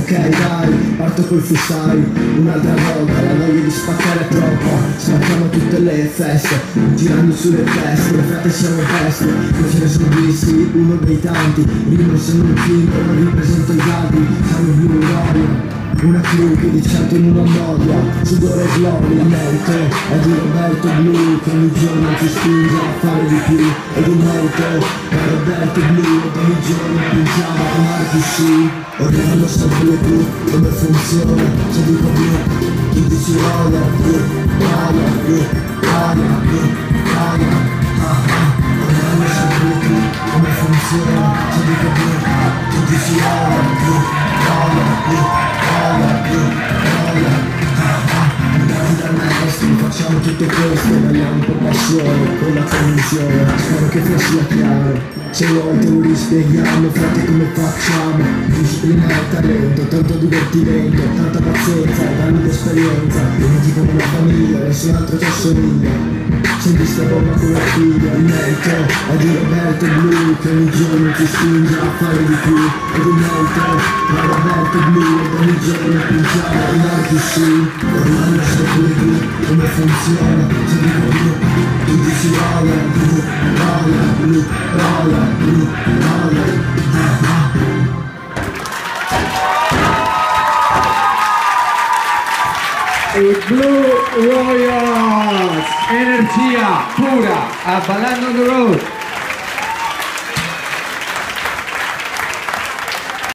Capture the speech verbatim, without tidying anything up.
Ok dai, parto col freestyle un'altra volta, la voglia di spaccare è troppa. Spacchiamo tutte le feste, girando sulle teste, le frate siamo peste. Non ce ne sono visti, uno dei tanti. Rimo sono un king, non ripresento i gatti. Siamo più gloria, una crew che di certo non annoia. Sudore e gloria, mente è di Roberto Blu, che ogni giorno ci spinge a fare di più. E di mente è Roberto Blu, che ogni giorno pingiamo a marchi sì. Ormai lo sapete più come funziona. Se dico blu, tu dici roia, blu, roia, blu, roia, blu, roia. Ah ah, ormai lo sapete più come funziona. Se dico blu, tu dici roia, blu, roia, blu, roia, blu, roia. Ah ah, andati da maestri, facciamo tutto questo, balliamo per passione, con la convinzione. Spero che sia sia chiaro. Se vuoi te lo rispieghiamo, frate, come facciamo. Disciplina e talento, tanto divertimento, tanta pazienza e anni di esperienza. Uniti come una famiglia, nessun altro ci assomiglia. Senti sta bomba come figlia. Il merito è di Roberto Blu, che ogni giorno ti spinge a fare di più. Ed il merito è Roberto Blu, ed ogni giorno pingiamo i marchi sì. Ormai non so più come funziona. Se dico blu, tu dici roia, blu, roia, blu, roia, blu, roia. Ah ah. I Blue Royals, energia pura a Ballando on the Road.